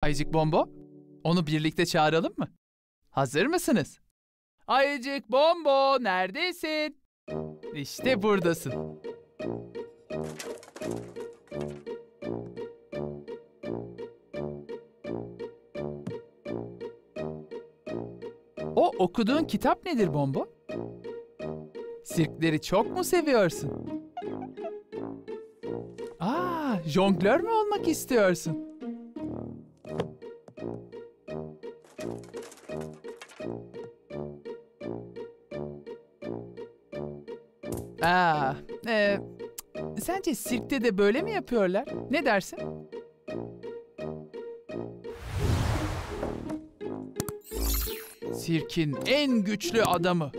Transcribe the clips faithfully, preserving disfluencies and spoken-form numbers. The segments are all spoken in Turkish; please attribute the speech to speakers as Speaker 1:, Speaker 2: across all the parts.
Speaker 1: Ayıcık Bombo, onu birlikte çağıralım mı? Hazır mısınız? Ayıcık Bombo, neredesin? İşte buradasın. O okuduğun kitap nedir Bombo? Sirkleri çok mu seviyorsun? Aa, jonglör mü olmak istiyorsun? Aa, e, sence sirkte de böyle mi yapıyorlar? Ne dersin? Sirkin en güçlü adamı.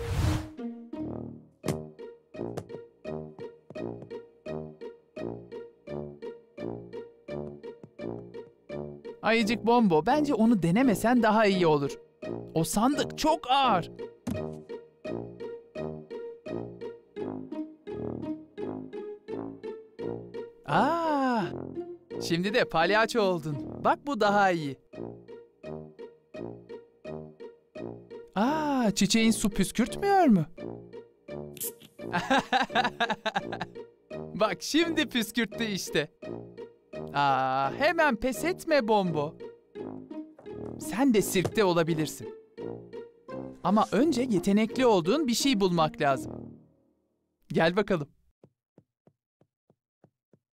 Speaker 1: Ayıcık Bombo, bence onu denemesen daha iyi olur. O sandık çok ağır. Aa, şimdi de palyaço oldun. Bak bu daha iyi. Aa, çiçeğin su püskürtmüyor mu? Bak şimdi püskürttü işte. Aa, hemen pes etme Bombo. Sen de sirkte olabilirsin. Ama önce yetenekli olduğun bir şey bulmak lazım. Gel bakalım.